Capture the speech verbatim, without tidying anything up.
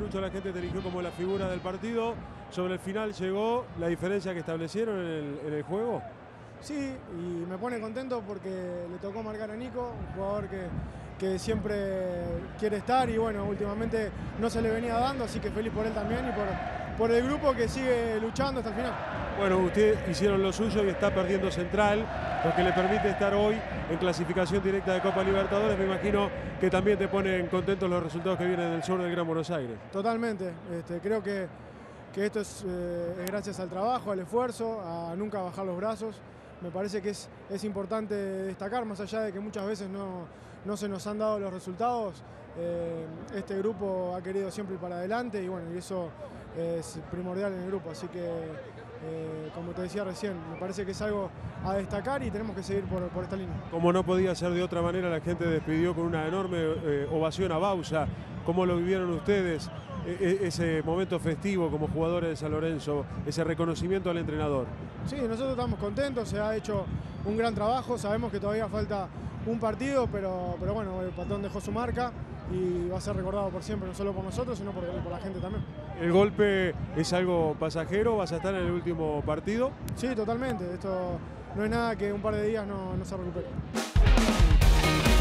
Lucho, la gente te eligió como la figura del partido. Sobre el final llegó la diferencia que establecieron en el, en el juego. Sí, y me pone contento porque le tocó marcar a Nico, un jugador que, que siempre quiere estar y bueno, últimamente no se le venía dando, así que feliz por él también y por, por el grupo que sigue luchando hasta el final. Bueno, ustedes hicieron lo suyo y está perdiendo Central, lo que le permite estar hoy en clasificación directa de Copa Libertadores. Me imagino que también te ponen contentos los resultados que vienen del sur del Gran Buenos Aires. Totalmente, este, creo que, que esto es, eh, es gracias al trabajo, al esfuerzo, a nunca bajar los brazos. Me parece que es, es importante destacar, más allá de que muchas veces no, no se nos han dado los resultados, eh, este grupo ha querido siempre ir para adelante y bueno, y eso es primordial en el grupo, así que eh, como te decía recién, me parece que es algo a destacar y tenemos que seguir por, por esta línea. Como no podía ser de otra manera, la gente despidió con una enorme eh, ovación a Bausa. ¿Cómo lo vivieron ustedes, e ese momento festivo como jugadores de San Lorenzo, ese reconocimiento al entrenador? Sí, nosotros estamos contentos, se ha hecho un gran trabajo, sabemos que todavía falta un partido, pero, pero bueno, el patrón dejó su marca y va a ser recordado por siempre, no solo por nosotros, sino por, por la gente también. ¿El golpe es algo pasajero? ¿Vas a estar en el último partido? Sí, totalmente, esto no es nada que un par de días no, no se recupere.